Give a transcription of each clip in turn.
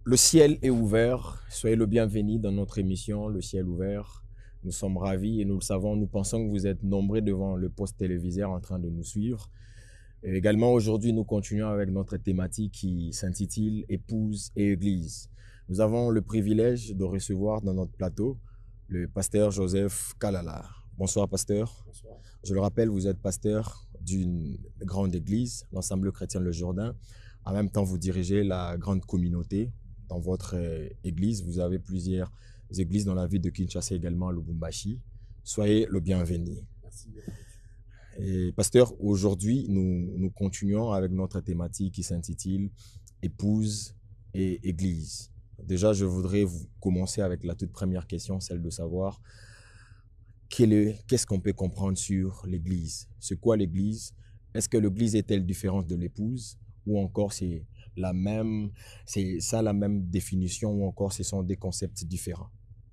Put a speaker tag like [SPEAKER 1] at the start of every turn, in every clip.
[SPEAKER 1] Le ciel est ouvert. Soyez le bienvenu dans notre émission Le ciel ouvert. Nous sommes ravis et nous le savons, nous pensons que vous êtes nombreux devant le poste téléviseur en train de nous suivre. Et également aujourd'hui, nous continuons avec notre thématique qui s'intitule Épouse et Église. Nous avons le privilège de recevoir dans notre plateau le pasteur Joseph Kalala. Bonsoir pasteur.
[SPEAKER 2] Bonsoir.
[SPEAKER 1] Je le rappelle, vous êtes pasteur d'une grande église, l'Assemblée chrétienne Le Jourdain. En même temps, vous dirigez la grande communauté dans votre église. Vous avez plusieurs églises dans la ville de Kinshasa, également à Lubumbashi. Soyez le bienvenu.
[SPEAKER 2] Merci.
[SPEAKER 1] Et pasteur, aujourd'hui, nous continuons avec notre thématique qui s'intitule Épouse et Église. Déjà, je voudrais commencer avec la toute première question, celle de savoir qu'est-ce qu'on peut comprendre sur l'Église? C'est quoi l'Église? Est-ce que l'Église est-elle différente de l'épouse? Ou encore c'est la même définition, ou encore ce sont des concepts différents?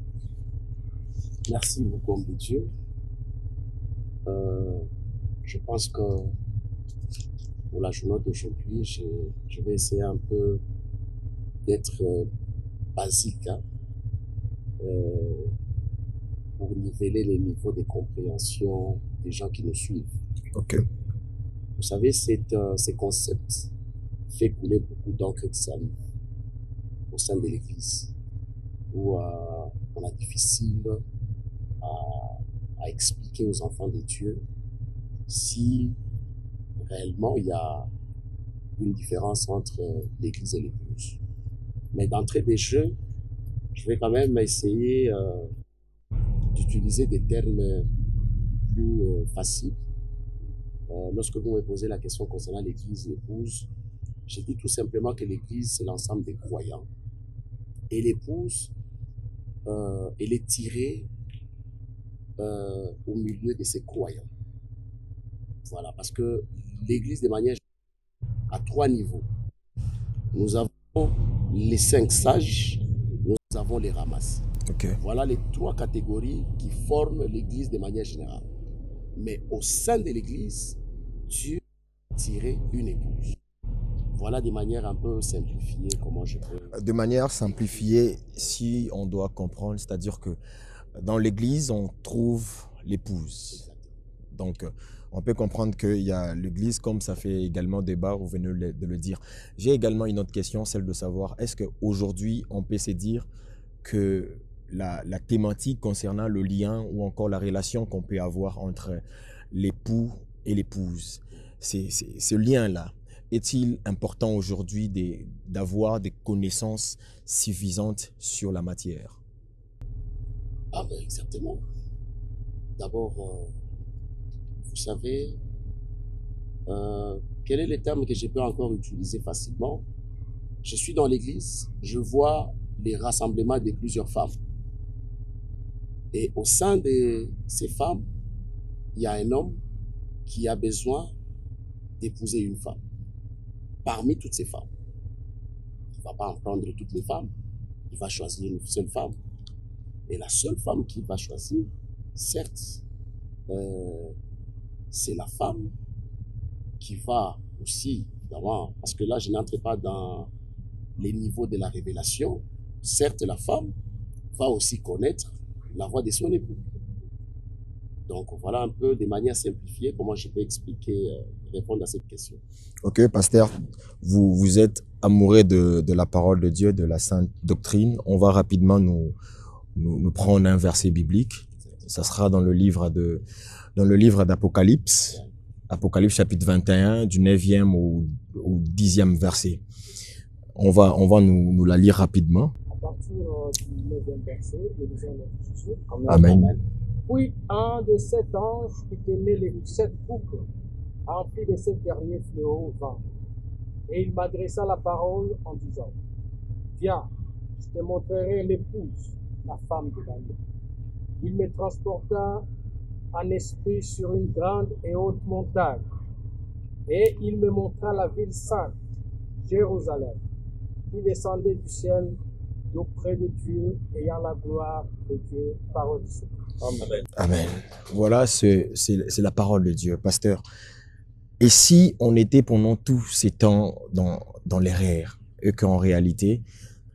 [SPEAKER 2] Merci beaucoup, homme de Dieu. Je pense que pour la journée d'aujourd'hui, je vais essayer un peu d'être basique pour niveler les niveaux de compréhension des gens qui nous suivent.
[SPEAKER 1] Ok.
[SPEAKER 2] Vous savez, ces concepts fait couler beaucoup d'encre de salive au sein de l'Église, où on a difficile à expliquer aux enfants de Dieu si réellement il y a une différence entre l'Église et l'épouse. Mais d'entrée des jeux, je vais quand même essayer d'utiliser des termes plus faciles. Lorsque vous me posez la question concernant l'Église et l'épouse, j'ai dit tout simplement que l'Église, c'est l'ensemble des croyants. Et l'épouse, elle est tirée au milieu de ces croyants. Voilà, parce que l'Église, de manière générale, à 3 niveaux. Nous avons les 5 sages, nous avons les ramasses.
[SPEAKER 1] Ok.
[SPEAKER 2] Voilà les 3 catégories qui forment l'Église de manière générale. Mais au sein de l'Église, Dieu a tiré une épouse. Voilà de manière un peu simplifiée comment je peux...
[SPEAKER 1] De manière simplifiée, si on doit comprendre, c'est-à-dire que dans l'Église, on trouve l'épouse. Donc, on peut comprendre qu'il y a l'Église, comme ça fait également débat, vous venez de le dire. J'ai également une autre question, celle de savoir, est-ce qu'aujourd'hui, on peut se dire que la thématique concernant le lien ou encore la relation qu'on peut avoir entre l'époux et l'épouse, ce lien-là, est-il important aujourd'hui d'avoir des connaissances suffisantes sur la matière?
[SPEAKER 2] Ah ben exactement. D'abord, vous savez, quel est le terme que je peux encore utiliser facilement? Je suis dans l'église, je vois les rassemblements de plusieurs femmes. Et au sein de ces femmes, il y a un homme qui a besoin d'épouser une femme. Parmi toutes ces femmes, il ne va pas en prendre toutes les femmes, il va choisir une seule femme. Et la seule femme qu'il va choisir, certes, c'est la femme qui va aussi, évidemment, parce que là, je n'entre pas dans les niveaux de la révélation, certes, la femme va aussi connaître la voix de son époux. Donc, voilà un peu de manière simplifiée comment je peux expliquer, répondre à cette question.
[SPEAKER 1] Ok, pasteur, vous êtes amoureux de la parole de Dieu, de la sainte doctrine. On va rapidement nous prendre un verset biblique. Ça sera dans le livre d'Apocalypse. Apocalypse chapitre 21, du 9e au 10e verset. On va nous la lire rapidement.
[SPEAKER 3] À partir du 9e verset, nous lisons notre Jésus.
[SPEAKER 1] Amen.
[SPEAKER 3] Puis un de 7 anges qui tenait les 7 boucles, remplis de 7 derniers fléaux, vint. Et il m'adressa la parole en disant, viens, je te montrerai l'épouse, la femme de l'agneau. Il me transporta en esprit sur une grande et haute montagne, et il me montra la ville sainte, Jérusalem, qui descendait du ciel d'auprès de Dieu, ayant la gloire de Dieu, parole de Dieu.
[SPEAKER 2] Amen.
[SPEAKER 1] Amen. Voilà, c'est la parole de Dieu, pasteur. Et si on était pendant tous ces temps dans l'erreur, et qu'en réalité,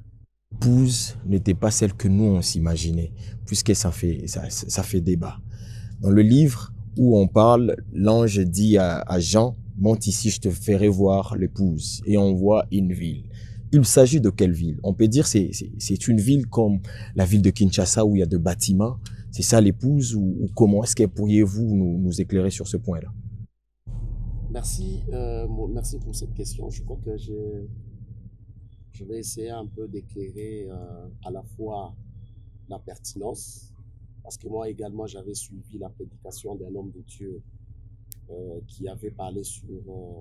[SPEAKER 1] L'épouse n'était pas celle que nous on s'imaginait, puisque ça fait débat. Dans le livre où on parle, l'ange dit à Jean, monte ici, je te ferai voir l'épouse. Et on voit une ville. Il s'agit de quelle ville? On peut dire c'est une ville comme la ville de Kinshasa où il y a de bâtiments. C'est ça l'épouse ou comment? Est-ce que pourriez-vous nous éclairer sur ce point-là?
[SPEAKER 2] Merci, merci pour cette question. Je crois que je vais essayer un peu d'éclairer à la fois la pertinence, parce que moi également j'avais suivi la prédication d'un homme de Dieu qui avait parlé sur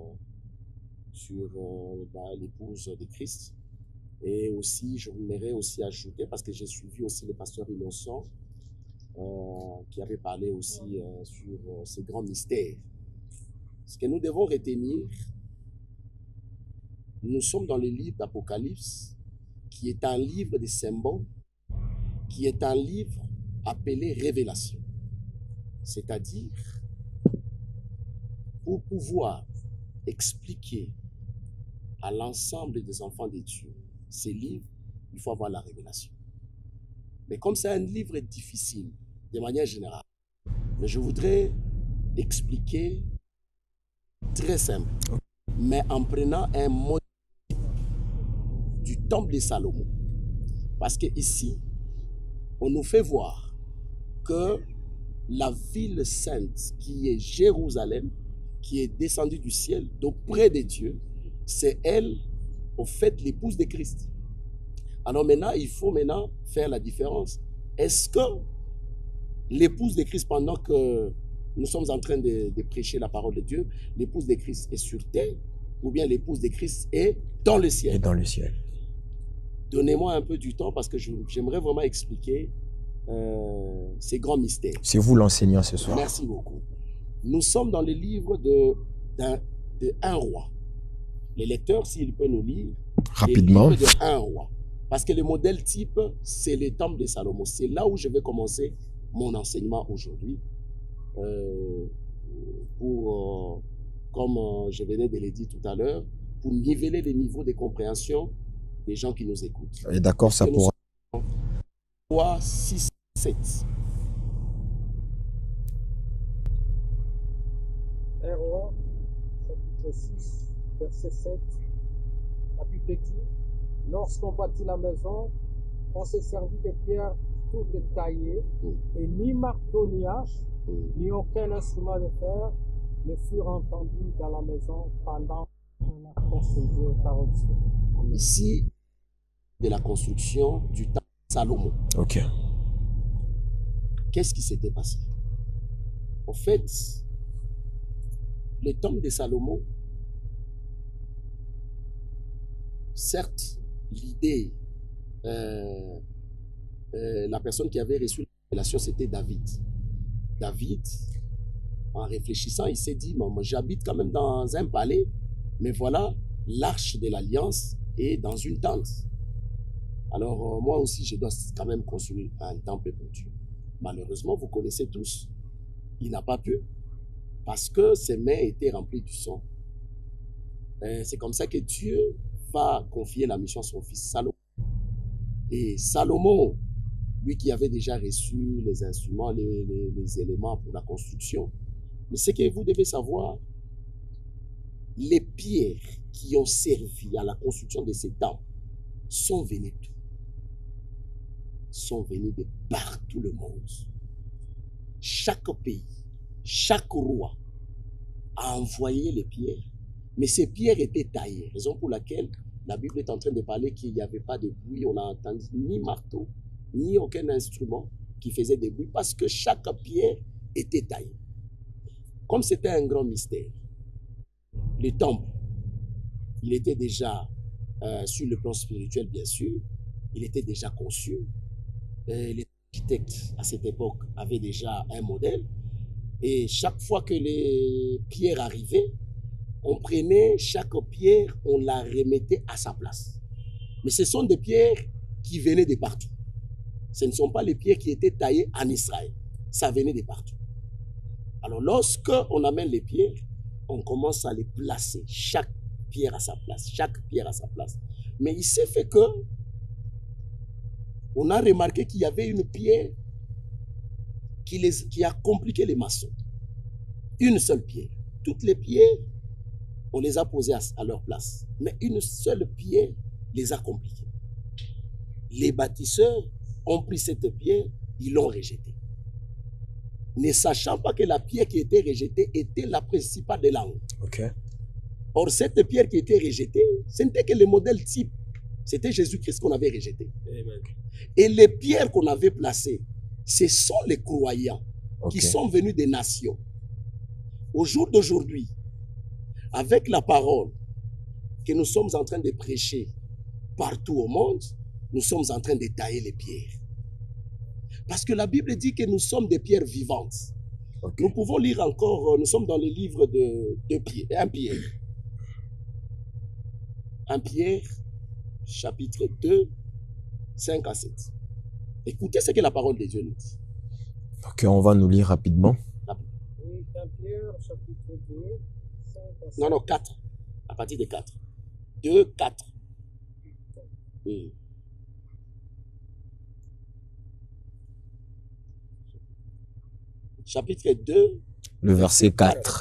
[SPEAKER 2] l'épouse de Christ. Et aussi, je voudrais aussi ajouter, parce que j'ai suivi aussi le pasteur Innocent, qui avait parlé aussi sur ces grands mystères. Ce que nous devons retenir, nous sommes dans le livre d'Apocalypse, qui est un livre de symboles, qui est un livre appelé Révélation. C'est-à-dire, pour pouvoir expliquer à l'ensemble des enfants de Dieu ces livres, il faut avoir la révélation. Mais comme c'est un livre difficile, de manière générale, mais je voudrais expliquer très simple, mais en prenant un modèle du temple de Salomon. Parce que ici, on nous fait voir que la ville sainte qui est Jérusalem, qui est descendue du ciel d'auprès de Dieu, c'est elle, au fait, l'épouse de Christ. Alors maintenant, il faut maintenant faire la différence. Est-ce que l'épouse de Christ, pendant que nous sommes en train de prêcher la parole de Dieu, l'épouse de Christ est sur terre, ou bien l'épouse de Christ est dans le ciel?
[SPEAKER 1] Et dans le ciel.
[SPEAKER 2] Donnez-moi un peu du temps parce que j'aimerais vraiment expliquer ces grands mystères.
[SPEAKER 1] C'est vous l'enseignant ce soir.
[SPEAKER 2] Merci beaucoup. Nous sommes dans le livre de un roi. Les lecteurs, s'ils peuvent nous lire,
[SPEAKER 1] rapidement.
[SPEAKER 2] Le livre de un roi. Parce que le modèle type, c'est le temple de Salomon. C'est là où je vais commencer mon enseignement aujourd'hui. Comme je venais de le dire tout à l'heure, pour niveler les niveaux de compréhension des gens qui nous écoutent.
[SPEAKER 1] Et d'accord, ça pourra.
[SPEAKER 2] 3, 6, 7.
[SPEAKER 3] Un roi, chapitre 6, verset 7. La Bible dit, lorsqu'on bâtit la maison, on s'est servi des pierres toutes taillées, et ni marteau ni hache, ni aucun instrument de fer ne furent entendus dans la maison pendant qu'on a construit par Dieu.
[SPEAKER 2] Ici, de la construction du temple de Salomon.
[SPEAKER 1] Ok.
[SPEAKER 2] Qu'est-ce qui s'était passé? En fait, le temple de Salomon, certes, l'idée, la personne qui avait reçu la révélation, c'était David. David, en réfléchissant, il s'est dit, moi, j'habite quand même dans un palais, mais voilà, l'arche de l'alliance est dans une tente. Alors, moi aussi, je dois quand même construire un temple pour Dieu. Malheureusement, vous connaissez tous, il n'a pas pu, parce que ses mains étaient remplies du sang. C'est comme ça que Dieu va confier la mission à son fils Salomon. Et Salomon, lui qui avait déjà reçu les instruments, les éléments pour la construction, mais ce que vous devez savoir, les pierres qui ont servi à la construction de ces temples sont venues d'où? Sont venues de partout le monde. Chaque pays, chaque roi a envoyé les pierres, mais ces pierres étaient taillées, raison pour laquelle la Bible est en train de parler qu'il n'y avait pas de bruit, on n'a entendu ni marteau, ni aucun instrument qui faisait des bruits, parce que chaque pierre était taillée. Comme c'était un grand mystère, le temple, il était déjà, sur le plan spirituel bien sûr, il était déjà conçu. Les architectes à cette époque avaient déjà un modèle, et chaque fois que les pierres arrivaient, on prenait chaque pierre, on la remettait à sa place. Mais ce sont des pierres qui venaient de partout. Ce ne sont pas les pierres qui étaient taillées en Israël. Ça venait de partout. Alors lorsque on amène les pierres, on commence à les placer, chaque pierre à sa place, chaque pierre à sa place. Mais il s'est fait que on a remarqué qu'il y avait une pierre qui a compliqué les maçons. Une seule pierre. Toutes les pierres, on les a posées à leur place. Mais une seule pierre les a compliquées. Les bâtisseurs ont pris cette pierre, ils l'ont rejetée. Ne sachant pas que la pierre qui était rejetée était la principale des langues.
[SPEAKER 1] Ok.
[SPEAKER 2] Or, cette pierre qui était rejetée, ce n'était que le modèle type. C'était Jésus-Christ qu'on avait rejeté.
[SPEAKER 3] Amen.
[SPEAKER 2] Et les pierres qu'on avait placées, ce sont les croyants qui
[SPEAKER 1] Ok.
[SPEAKER 2] sont venus des nations. Au jour d'aujourd'hui, avec la parole que nous sommes en train de prêcher partout au monde, nous sommes en train de tailler les pierres. Parce que la Bible dit que nous sommes des pierres vivantes.
[SPEAKER 1] Ok.
[SPEAKER 2] Nous pouvons lire encore, nous sommes dans le livre de 1 Pierre. 1 Pierre, chapitre 2, 5 à 7. Écoutez ce que la parole de Dieu nous dit.
[SPEAKER 1] Ok, on va nous lire rapidement.
[SPEAKER 3] Oui, 1 Pierre, chapitre 2, 5 à 7.
[SPEAKER 2] Non, 4. À partir de 4. 2, 4. Oui. Chapitre 2,
[SPEAKER 1] Le verset 4.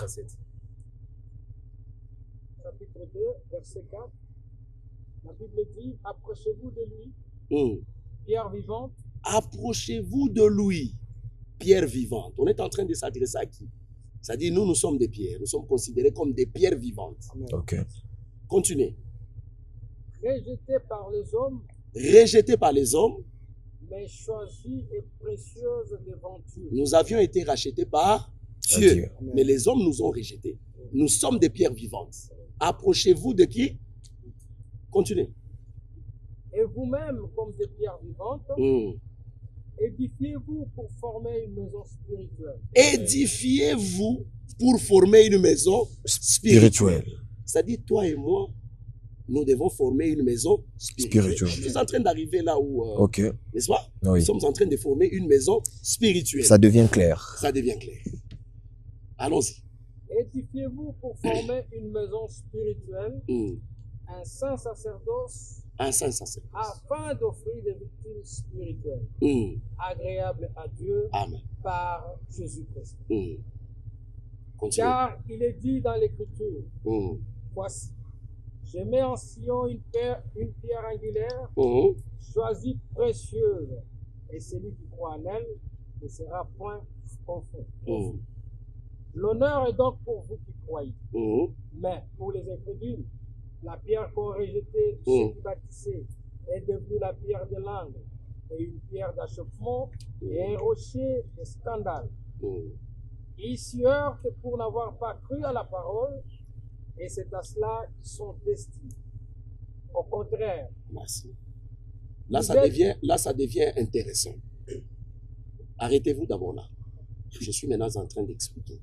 [SPEAKER 3] Chapitre 2, verset 4. La Bible dit, approchez-vous de lui, pierre vivante,
[SPEAKER 2] approchez-vous de lui, pierre vivante. On est en train de s'adresser à qui? Ça dit, nous sommes des pierres. Nous sommes considérés comme des pierres vivantes.
[SPEAKER 3] Amen.
[SPEAKER 1] Ok.
[SPEAKER 2] Continuez.
[SPEAKER 3] rejetée par les hommes,
[SPEAKER 2] Rejetés par les hommes,
[SPEAKER 3] mais choisie et précieuse devant Dieu.
[SPEAKER 2] nous avions été rachetés par Dieu.
[SPEAKER 1] Dieu.
[SPEAKER 3] Amen.
[SPEAKER 2] Mais les hommes nous ont rejetés. Nous sommes des pierres vivantes. Approchez-vous de qui? Continuez.
[SPEAKER 3] Et vous-même, comme des pierres vivantes, édifiez-vous pour former une maison spirituelle.
[SPEAKER 2] Édifiez-vous pour former une maison spirituelle.
[SPEAKER 1] Spirituel.
[SPEAKER 2] C'est-à-dire, toi et moi, nous devons former une maison spirituelle.
[SPEAKER 1] Spirituelle.
[SPEAKER 2] Je suis en train d'arriver là où,
[SPEAKER 1] Ok.
[SPEAKER 2] n'est-ce pas?
[SPEAKER 1] Oui.
[SPEAKER 2] Nous sommes en train de former une maison spirituelle.
[SPEAKER 1] Ça devient clair.
[SPEAKER 2] Ça devient clair. Allons-y.
[SPEAKER 3] Édifiez-vous pour former une maison spirituelle, un saint sacerdoce,
[SPEAKER 2] Un saint sacerdoce.
[SPEAKER 3] afin d'offrir des victimes spirituelles, agréables à Dieu
[SPEAKER 2] Amen.
[SPEAKER 3] par Jésus-Christ.
[SPEAKER 2] Continue.
[SPEAKER 3] Car il est dit dans l'Écriture, voici, je mets en Sion une pierre angulaire, choisie précieuse, et celui qui croit en elle ne sera point confus. L'honneur est donc pour vous qui croyez. Mais pour les incrédules, la pierre qu'ont rejetée ceux qui bâtissaient est devenue la pierre de langue, et une pierre d'achoppement, et un rocher de scandale. Ils s'y heurtent pour n'avoir pas cru à la parole, et c'est à cela qu'ils sont destinés. Au contraire,
[SPEAKER 2] Merci. Là, ça devient intéressant. Arrêtez-vous d'abord là. Je suis maintenant en train d'expliquer.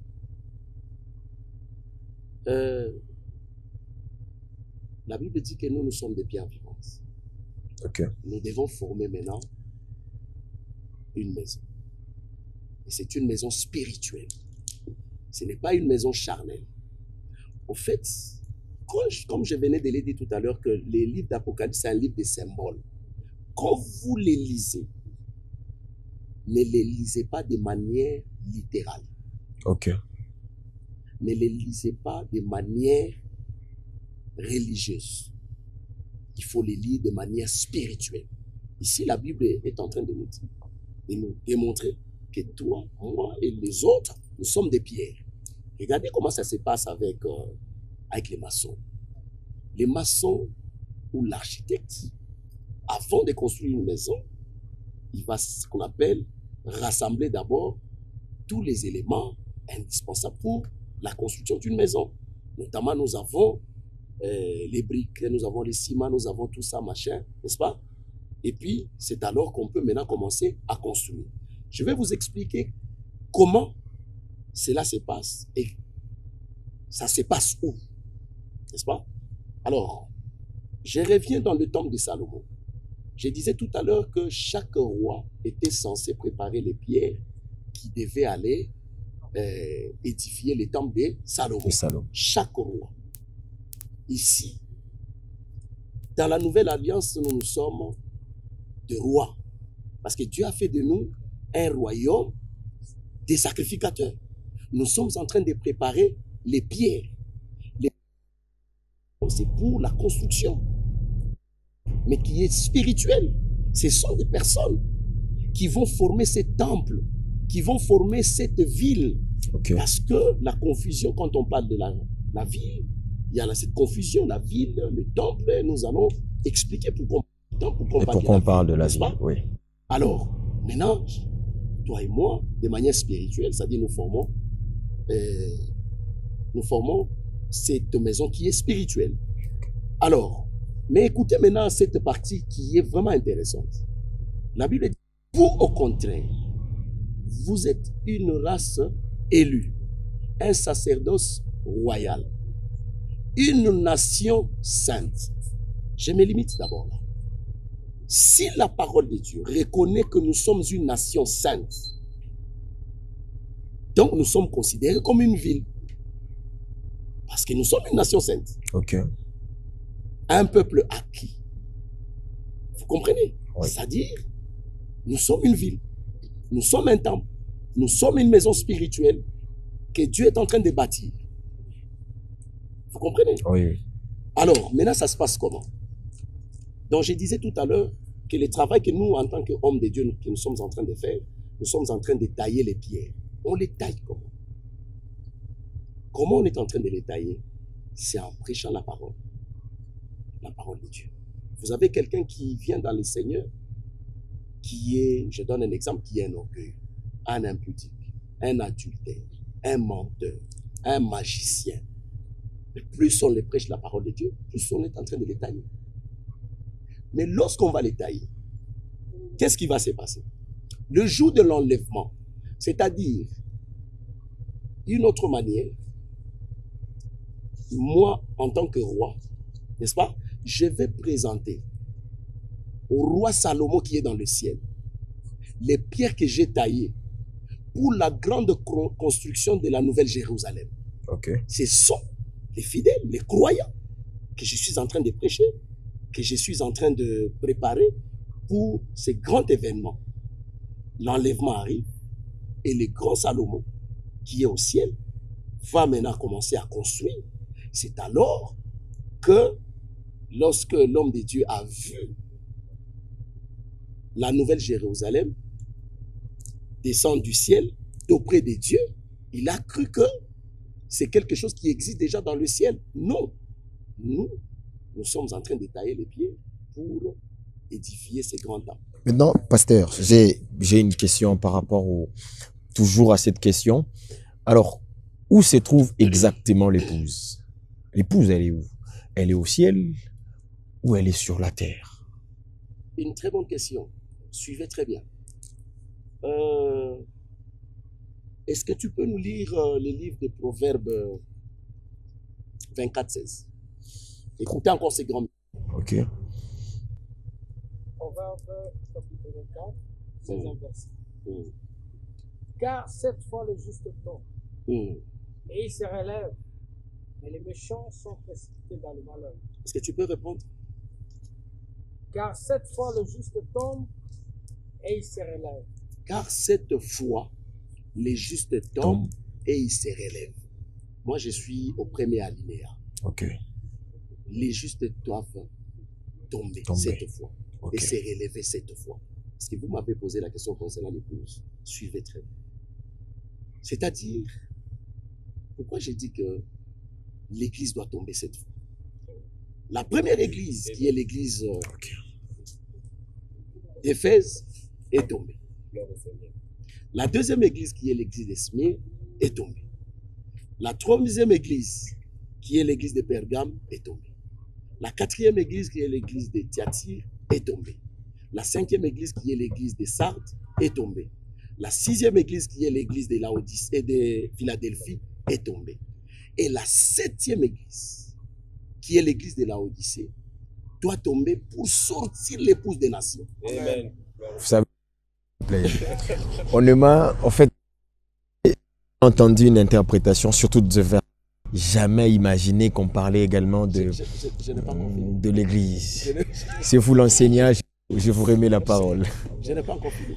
[SPEAKER 2] La Bible dit que nous sommes des pierres vivantes.
[SPEAKER 1] Ok.
[SPEAKER 2] Nous devons former maintenant une maison. Et c'est une maison spirituelle. Ce n'est pas une maison charnelle. En fait, comme je venais de le dire tout à l'heure, que les livres d'Apocalypse, c'est un livre de symboles. Quand vous les lisez, ne les lisez pas de manière littérale.
[SPEAKER 1] Ok.
[SPEAKER 2] Ne les lisez pas de manière religieuse. Il faut les lire de manière spirituelle. Ici, la Bible est en train de nous dire, de nous démontrer que toi, moi et les autres, nous sommes des pierres. Regardez comment ça se passe avec les maçons. Les maçons ou l'architecte, avant de construire une maison, il va ce qu'on appelle rassembler d'abord tous les éléments indispensables pour la construction d'une maison. Notamment, nous avons les briques, nous avons les ciments, nous avons tout ça, machin, n'est-ce pas? Et puis, c'est alors qu'on peut maintenant commencer à construire. Je vais vous expliquer comment cela se passe et ça se passe où, n'est-ce pas? Alors, je reviens dans le temps de Salomon. Je disais tout à l'heure que chaque roi était censé préparer les pierres qui devaient aller édifier le temple de Salomon.
[SPEAKER 1] Le Salomon.
[SPEAKER 2] Chaque roi. Ici, dans la nouvelle alliance, nous sommes de rois. Parce que Dieu a fait de nous un royaume des sacrificateurs. Nous sommes en train de préparer les pierres. C'est pour la construction, mais qui est spirituelle. Ce sont des personnes qui vont former ces temples, qui vont former cette ville.
[SPEAKER 1] Ok.
[SPEAKER 2] Parce que la confusion, quand on parle de la ville, il y a cette confusion, la ville, le temple, nous allons expliquer pourquoi
[SPEAKER 1] on parle de la
[SPEAKER 2] n'est-ce
[SPEAKER 1] ville.
[SPEAKER 2] pas?
[SPEAKER 1] Oui.
[SPEAKER 2] Alors, maintenant, toi et moi, de manière spirituelle, c'est-à-dire nous formons cette maison qui est spirituelle. Alors, mais écoutez maintenant cette partie qui est vraiment intéressante. La Bible dit, vous au contraire, vous êtes une race élue, un sacerdoce royal, une nation sainte. Je me limite d'abord là. Si la parole de Dieu reconnaît que nous sommes une nation sainte, donc nous sommes considérés comme une ville. Parce que nous sommes une nation sainte.
[SPEAKER 1] Ok.
[SPEAKER 2] Un peuple acquis. Vous comprenez?
[SPEAKER 1] Oui.
[SPEAKER 2] C'est-à-dire, nous sommes une ville. Nous sommes un temple. Nous sommes une maison spirituelle que Dieu est en train de bâtir. Vous comprenez?
[SPEAKER 1] Oui.
[SPEAKER 2] Alors, maintenant, ça se passe comment? Donc, je disais tout à l'heure que le travail que nous, en tant qu'hommes de Dieu, que nous sommes en train de faire, nous sommes en train de tailler les pierres. On les taille comment? Comment on est en train de les tailler? C'est en prêchant la parole de Dieu. Vous avez quelqu'un qui vient dans le Seigneur, qui est, je donne un exemple, qui est un orgueil, un impudique, un adultère, un menteur, un magicien. Et plus on les prêche la parole de Dieu, plus on est en train de les tailler. Mais lorsqu'on va les tailler, qu'est-ce qui va se passer? Le jour de l'enlèvement, c'est-à-dire, d'une autre manière, moi, en tant que roi, n'est-ce pas, je vais présenter au roi Salomon qui est dans le ciel les pierres que j'ai taillées pour la grande construction de la nouvelle Jérusalem.
[SPEAKER 1] Ok.
[SPEAKER 2] Ce sont les fidèles, les croyants que je suis en train de prêcher, que je suis en train de préparer pour ces grands événements. L'enlèvement arrive et le grand Salomon qui est au ciel va maintenant commencer à construire. C'est alors que lorsque l'homme de Dieu a vu la nouvelle Jérusalem descendre du ciel d'auprès de Dieu, il a cru que c'est quelque chose qui existe déjà dans le ciel. Non, nous sommes en train de tailler les pieds pour édifier ces grands temples.
[SPEAKER 1] Maintenant, pasteur, j'ai une question par rapport toujours à cette question. Alors, où se trouve exactement l'épouse? L'épouse, elle est où? Elle est au ciel ou elle est sur la terre?
[SPEAKER 2] Une très bonne question. Suivez très bien. Est-ce que tu peux nous lire le livre de Proverbes 24-16? Écoutez encore ces grands.
[SPEAKER 1] Ok.
[SPEAKER 3] Proverbe chapitre 24, 16e verset. Car 7 fois le juste tombe, et il se relève, mais les méchants sont précipités dans le malheur.
[SPEAKER 2] Est-ce que tu peux répondre?
[SPEAKER 3] Car 7 fois le juste tombe, et il se relève.
[SPEAKER 2] Car 7 fois les justes tombent et ils se relèvent. Moi, je suis au premier alinéa.
[SPEAKER 1] Ok.
[SPEAKER 2] Les justes doivent tomber 7 fois et se relever 7 fois. Parce que vous m'avez posé la question concernant l'épouse. Suivez très bien. C'est-à-dire, pourquoi j'ai dit que l'église doit tomber 7 fois? La première église, qui est l'église d'Éphèse, est tombée. La deuxième église, qui est l'église de Smyrne, est tombée. La troisième église, qui est l'église de Pergame, est tombée. La quatrième église, qui est l'église de Thyatire, est tombée. La cinquième église, qui est l'église de Sardes, est tombée. La sixième église, qui est l'église de Laodicée et de Philadelphie, est tombée. Et la septième église, qui est l'église de Laodicée, doit tomber pour sortir l'épouse des nations.
[SPEAKER 3] Amen.
[SPEAKER 1] Vous savez, honnêtement, en fait, j'ai entendu une interprétation, surtout de ce vers. Jamais imaginé qu'on parlait également de l'église. Si vous l'enseignez, Je vous remets la parole.
[SPEAKER 2] Je n'ai pas encore fini.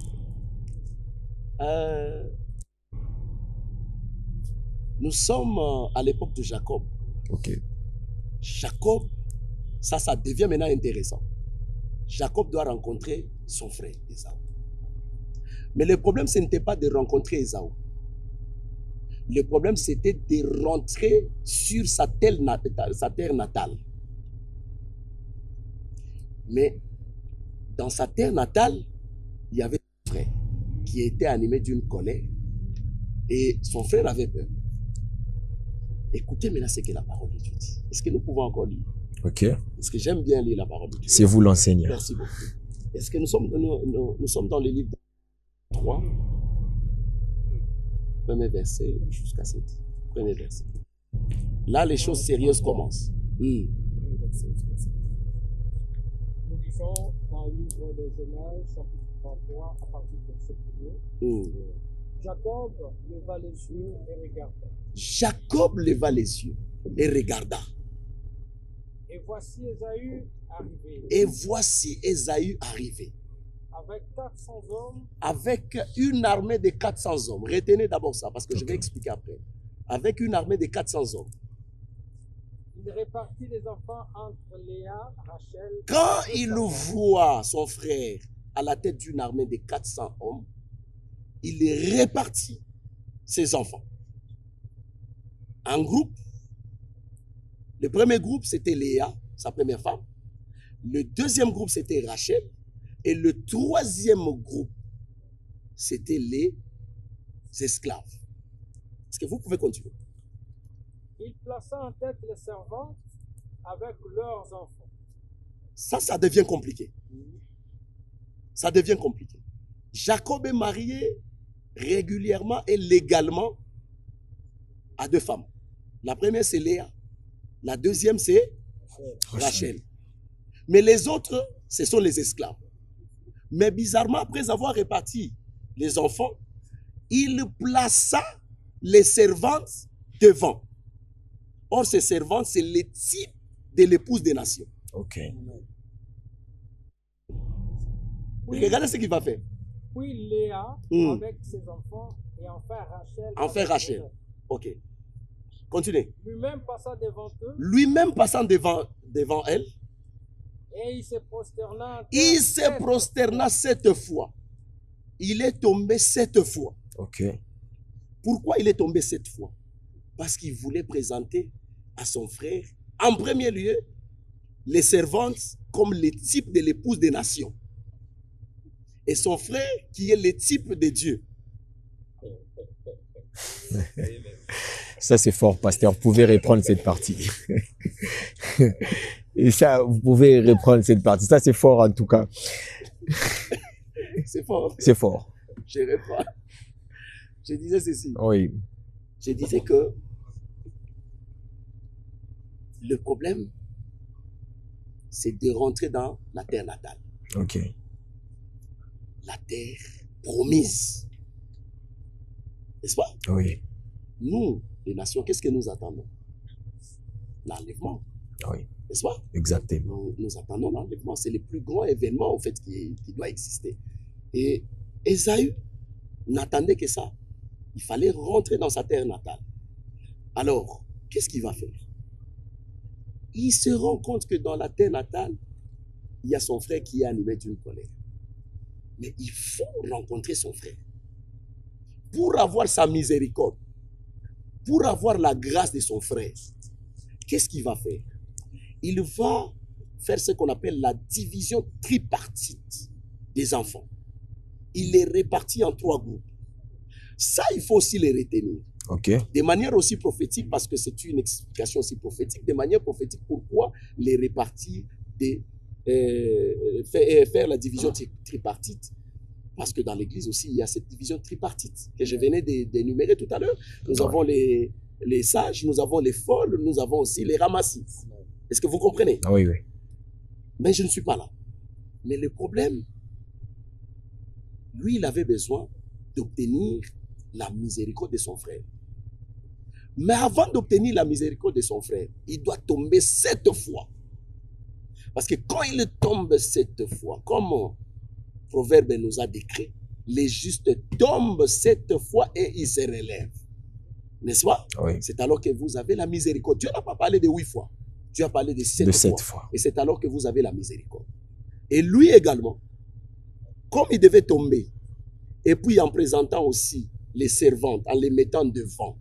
[SPEAKER 2] Nous sommes à l'époque de Jacob.
[SPEAKER 1] Ok.
[SPEAKER 2] Jacob, ça devient maintenant intéressant. Jacob doit rencontrer son frère Ésaü. Mais le problème, ce n'était pas de rencontrer Ésaü. Le problème, c'était de rentrer sur sa terre natale. Mais dans sa terre natale, il y avait un frère qui était animé d'une colère. Et son frère avait peur. Écoutez maintenant ce que la parole de Dieu dit. Est-ce que nous pouvons encore lire?
[SPEAKER 1] Ok.
[SPEAKER 2] Parce que j'aime bien lire la parole de Dieu.
[SPEAKER 1] C'est vous l'enseignant.
[SPEAKER 2] Merci beaucoup. Est-ce que nous sommes dans le livre 3, premier verset jusqu'à 7. Premier verset. Là, les choses sérieuses commencent.
[SPEAKER 3] Nous lisons dans le livre de Genèse, chapitre 33, à partir du verset 1er. Jacob leva les yeux et regarda.
[SPEAKER 2] Jacob leva les yeux et regarda.
[SPEAKER 3] Et voici Ésaü arrivé.
[SPEAKER 2] Et voici Ésaü arrivé.
[SPEAKER 3] Avec 400 hommes.
[SPEAKER 2] Avec une armée de 400 hommes. Retenez d'abord ça, parce que je vais expliquer après. Avec une armée de 400 hommes.
[SPEAKER 3] Il répartit les enfants entre Léa, Rachel.
[SPEAKER 2] Quand il voit son frère à la tête d'une armée de 400 hommes, il répartit ses enfants en groupe. Le premier groupe, c'était Léa, sa première femme. Le deuxième groupe, c'était Rachel. Et le troisième groupe, c'était les esclaves. Est-ce que vous pouvez continuer?
[SPEAKER 3] Il plaça en tête les servantes avec leurs enfants.
[SPEAKER 2] Ça devient compliqué. Ça devient compliqué. Jacob est marié régulièrement et légalement à deux femmes. La première, c'est Léa. La deuxième, c'est Rachel. Mais les autres, ce sont les esclaves. Mais bizarrement, après avoir réparti les enfants, il plaça les servantes devant. Or, ces servantes, c'est le type de l'épouse des nations.
[SPEAKER 1] Ok.
[SPEAKER 2] Oui. Regardez ce qu'il va faire.
[SPEAKER 3] Puis Léa avec ses enfants et enfin Rachel.
[SPEAKER 2] Enfin Rachel. Ok. Continuez.
[SPEAKER 3] Lui-même passa devant eux.
[SPEAKER 2] Lui-même passant devant elle.
[SPEAKER 3] Et il se prosterna.
[SPEAKER 2] Il se prosterna 7 fois. Il est tombé 7 fois.
[SPEAKER 1] Ok.
[SPEAKER 2] Pourquoi il est tombé 7 fois? Parce qu'il voulait présenter à son frère, en premier lieu, les servantes comme le type de l'épouse des nations. Et son frère qui est le type de Dieu.
[SPEAKER 1] Ça, c'est fort, pasteur. Vous pouvez reprendre cette partie. Et ça, vous pouvez reprendre cette partie. Ça, c'est fort, en tout cas.
[SPEAKER 2] C'est fort.
[SPEAKER 1] C'est fort.
[SPEAKER 2] Je reprends. Je disais ceci.
[SPEAKER 1] Oui.
[SPEAKER 2] Je disais que le problème, c'est de rentrer dans la terre natale.
[SPEAKER 1] Ok.
[SPEAKER 2] La terre promise. N'est-ce pas?
[SPEAKER 1] Oui.
[SPEAKER 2] Nous, les nations, qu'est-ce que nous attendons? L'enlèvement.
[SPEAKER 1] Oui.
[SPEAKER 2] N'est-ce pas?
[SPEAKER 1] Exactement.
[SPEAKER 2] Nous attendons l'enlèvement. C'est le plus grand événement, en fait, qui doit exister. Et Ésaü n'attendait que ça. Il fallait rentrer dans sa terre natale. Alors, qu'est-ce qu'il va faire? Il se rend compte que dans la terre natale, il y a son frère qui est animé d'une colère. Mais il faut rencontrer son frère. Pour avoir sa miséricorde, pour avoir la grâce de son frère, qu'est-ce qu'il va faire? Il va faire ce qu'on appelle la division tripartite des enfants. Il les répartit en 3 groupes. Ça, il faut aussi les retenir.
[SPEAKER 1] Ok.
[SPEAKER 2] De manière aussi prophétique, parce que c'est une explication aussi prophétique, de manière prophétique, pourquoi les répartir, faire la division tripartite? Parce que dans l'église aussi, il y a cette division tripartite que je venais d'énumérer tout à l'heure. Nous avons les sages, nous avons les folles, nous avons aussi les ramassis. Est-ce que vous comprenez?
[SPEAKER 1] Oui, oui.
[SPEAKER 2] Mais je ne suis pas là. Mais le problème, lui, il avait besoin d'obtenir la miséricorde de son frère. Mais avant d'obtenir la miséricorde de son frère, il doit tomber 7 fois. Parce que quand il tombe 7 fois, comme Proverbe nous a décrit, les justes tombent 7 fois et ils se relèvent. N'est-ce pas?
[SPEAKER 1] Oui.
[SPEAKER 2] C'est alors que vous avez la miséricorde. Dieu n'a pas parlé de 8 fois. Dieu a parlé de 7 fois. Et c'est alors que vous avez la miséricorde. Et lui également, comme il devait tomber, et puis en présentant aussi les servantes, en les mettant devant,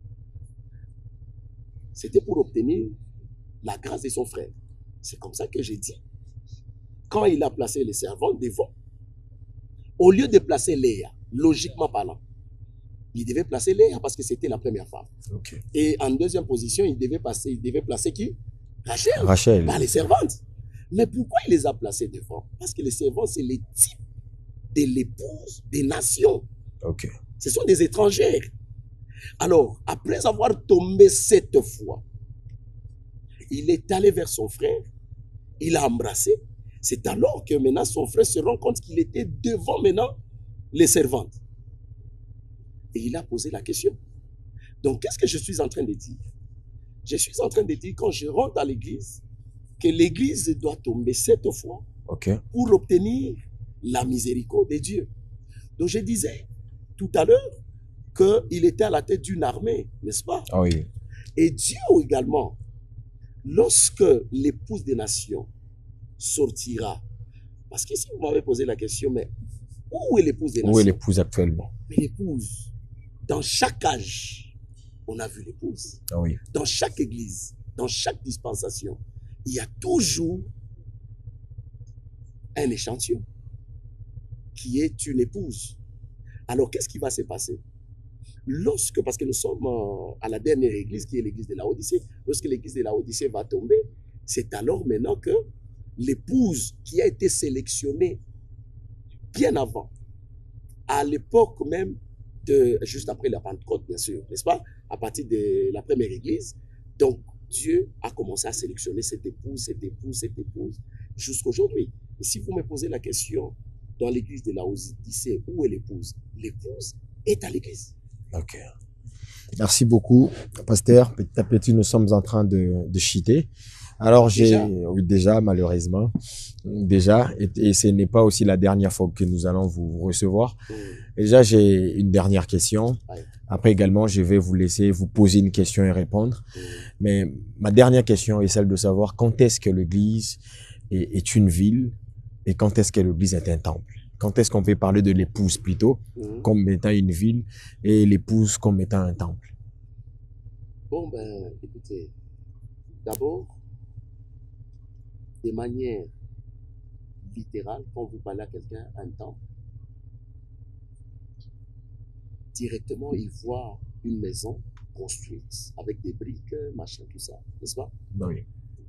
[SPEAKER 2] c'était pour obtenir la grâce de son frère. C'est comme ça que j'ai dit. Quand il a placé les servantes devant, au lieu de placer Léa, logiquement parlant, il devait placer Léa parce que c'était la première femme.
[SPEAKER 1] Okay.
[SPEAKER 2] Et en deuxième position, il devait placer qui? Rachel.
[SPEAKER 1] Rachel.
[SPEAKER 2] Par les servantes. Mais pourquoi il les a placées devant? Parce que les servantes, c'est les types de l'épouse des nations.
[SPEAKER 1] Okay.
[SPEAKER 2] Ce sont des étrangères. Alors, après avoir tombé 7 fois, il est allé vers son frère, il l'a embrassé. C'est alors que maintenant son frère se rend compte qu'il était devant maintenant les servantes. Et il a posé la question. Donc, qu'est-ce que je suis en train de dire? Je suis en train de dire, quand je rentre à l'église, que l'église doit tomber 7 fois pour obtenir la miséricorde de Dieu. Donc, je disais tout à l'heure qu'il était à la tête d'une armée, n'est-ce pas?
[SPEAKER 1] Ah oui.
[SPEAKER 2] Et Dieu également, lorsque l'épouse des nations sortira, parce que si vous m'avez posé la question, mais où est l'épouse des nations?
[SPEAKER 1] Où est l'épouse actuellement?
[SPEAKER 2] Mais l'épouse, dans chaque âge, on a vu l'épouse.
[SPEAKER 1] Ah oui.
[SPEAKER 2] Dans chaque église, dans chaque dispensation, il y a toujours un échantillon qui est une épouse. Alors, qu'est-ce qui va se passer? Parce que nous sommes à la dernière église, qui est l'église de Laodicée, lorsque l'église de Laodicée va tomber, c'est alors maintenant que l'épouse qui a été sélectionnée bien avant, à l'époque même, juste après la Pentecôte, bien sûr, n'est-ce pas? À partir de la première église. Donc, Dieu a commencé à sélectionner cette épouse, jusqu'à aujourd'hui. Et si vous me posez la question, dans l'église de Laodicée, où est l'épouse? L'épouse est à l'église.
[SPEAKER 1] Ok. Merci beaucoup, pasteur. Petit à petit, nous sommes en train de cheater. Alors, déjà, malheureusement, et ce n'est pas aussi la dernière fois que nous allons vous recevoir. Déjà, j'ai une dernière question. Après également, je vais vous laisser vous poser une question et répondre. Mais ma dernière question est celle de savoir quand est-ce que l'église est une ville et quand est-ce que l'église est un temple. Quand est-ce qu'on peut parler de l'épouse plutôt, comme étant une ville, et l'épouse comme étant un temple?
[SPEAKER 2] Bon, ben, écoutez, d'abord, de manière littérale, quand vous parlez à quelqu'un, un temple, directement, il voit une maison construite avec des briques, machin, tout ça, n'est-ce pas?
[SPEAKER 1] Oui.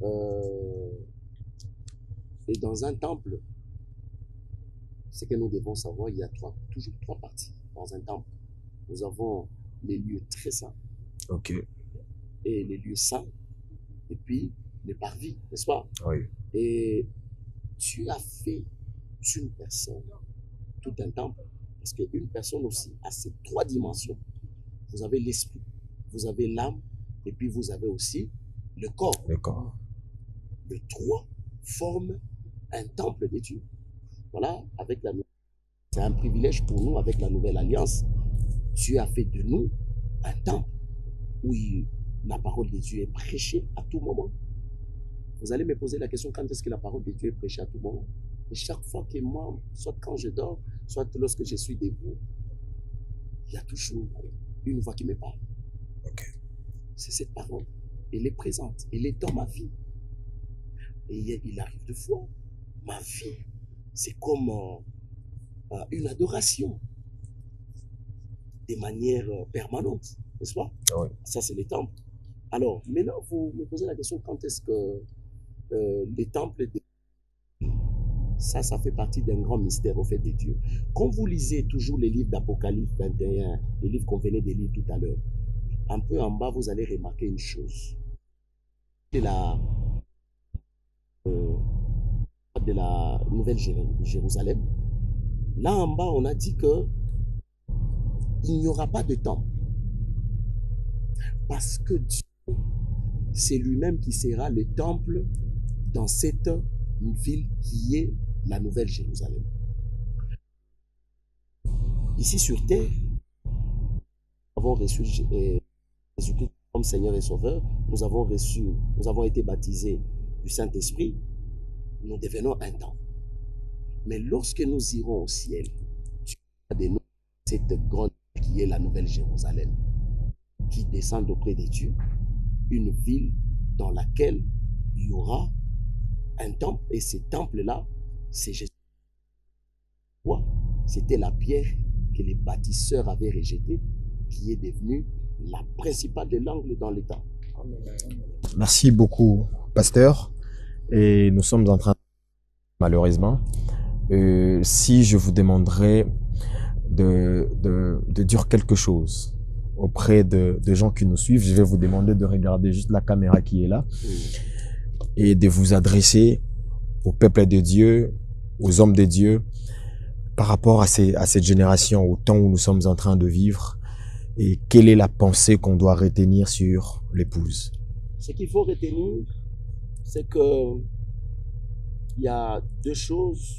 [SPEAKER 2] Et dans un temple, ce que nous devons savoir, il y a toujours 3 parties dans un temple. Nous avons les lieux très saints.
[SPEAKER 1] Ok.
[SPEAKER 2] Et les lieux saints, et puis les parvis, n'est-ce pas?
[SPEAKER 1] Oui.
[SPEAKER 2] Et tu as fait d'une personne tout un temple, parce qu'une personne aussi a ces 3 dimensions. Vous avez l'esprit, vous avez l'âme, et puis vous avez aussi le corps.
[SPEAKER 1] Le corps.
[SPEAKER 2] Les 3 forment un temple de Dieu. Voilà, c'est un privilège pour nous avec la nouvelle alliance. Dieu a fait de nous un temple où la parole de Dieu est prêchée à tout moment. Vous allez me poser la question, quand est-ce que la parole de Dieu est prêchée à tout moment? Et chaque fois que moi, soit quand je dors, soit lorsque je suis debout, il y a toujours une voix qui me parle.
[SPEAKER 1] Okay.
[SPEAKER 2] C'est cette parole. Elle est présente. Elle est dans ma vie. Et il arrive de fois, ma vie, c'est comme une adoration de manière permanente, n'est-ce pas?
[SPEAKER 1] Oui.
[SPEAKER 2] Ça, c'est les temples. Alors, maintenant, vous me posez la question, quand est-ce que les temples, ça fait partie d'un grand mystère au fait de Dieu. Quand vous lisez toujours les livres d'Apocalypse 21, les livres qu'on venait de lire tout à l'heure, un peu en bas, vous allez remarquer une chose. De la Nouvelle Jérusalem, là en bas, on a dit que il n'y aura pas de temple. Parce que Dieu, c'est lui-même qui sera le temple dans cette ville qui est la Nouvelle Jérusalem. Ici sur terre, nous avons reçu Jésus-Christ comme Seigneur et Sauveur, nous avons été baptisés du Saint-Esprit, nous devenons un temple. Mais lorsque nous irons au ciel, cette grande qui est la Nouvelle Jérusalem, qui descend auprès de Dieu, une ville dans laquelle il y aura un temple, et ce temple-là, c'est Jésus. C'était la pierre que les bâtisseurs avaient rejetée, qui est devenue la principale de l'angle dans le temple.
[SPEAKER 1] Merci beaucoup, pasteur. Et nous sommes en train, malheureusement, si je vous demanderais de dire quelque chose auprès de gens qui nous suivent, je vais vous demander de regarder juste la caméra qui est là et de vous adresser au peuple de Dieu, aux hommes de Dieu, par rapport à cette génération, au temps où nous sommes en train de vivre, et quelle est la pensée qu'on doit retenir sur l'épouse.
[SPEAKER 2] Ce qu'il faut retenir, c'est que il y a deux choses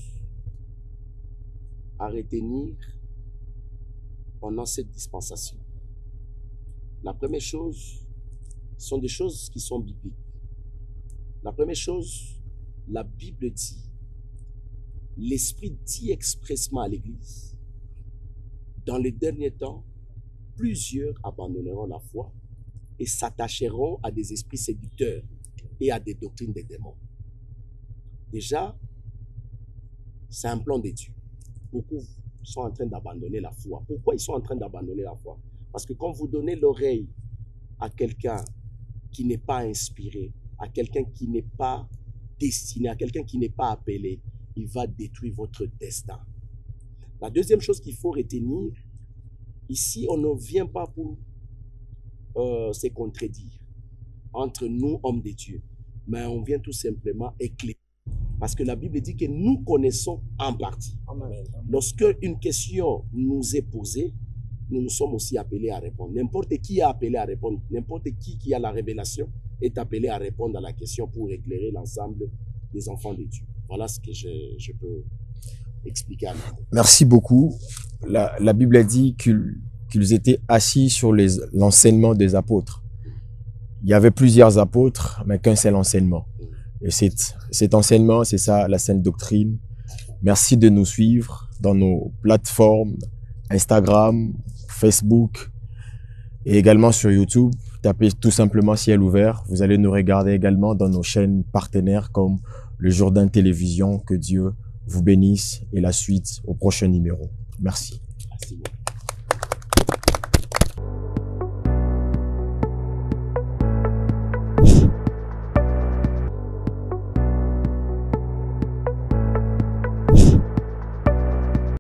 [SPEAKER 2] à retenir pendant cette dispensation. La première chose sont des choses qui sont bibliques. La première chose, la Bible dit, l'Esprit dit expressement à l'Église, dans les derniers temps, plusieurs abandonneront la foi et s'attacheront à des esprits séducteurs et à des doctrines des démons. Déjà, c'est un plan de Dieu. Beaucoup sont en train d'abandonner la foi. Pourquoi ils sont en train d'abandonner la foi? Parce que quand vous donnez l'oreille à quelqu'un qui n'est pas inspiré, à quelqu'un qui n'est pas destiné, à quelqu'un qui n'est pas appelé, il va détruire votre destin. La deuxième chose qu'il faut retenir, ici, on ne vient pas pour se contredire entre nous, hommes de Dieu, mais on vient tout simplement éclairer. Parce que la Bible dit que nous connaissons en partie. Amen. Lorsque une question nous est posée, nous sommes aussi appelés à répondre. N'importe qui est appelé à répondre. N'importe qui a la révélation est appelé à répondre à la question pour éclairer l'ensemble des enfants de Dieu. Voilà ce que je peux expliquer à nous.
[SPEAKER 1] Merci beaucoup. La Bible a dit qu'ils étaient assis sur l'enseignement des apôtres. Il y avait plusieurs apôtres, mais qu'un seul enseignement. Et cet enseignement, c'est ça, la sainte doctrine. Merci de nous suivre dans nos plateformes Instagram, Facebook et également sur YouTube. Tapez tout simplement Ciel Ouvert. Vous allez nous regarder également dans nos chaînes partenaires comme le Jourdain Télévision. Que Dieu vous bénisse et la suite au prochain numéro. Merci.
[SPEAKER 2] Merci beaucoup.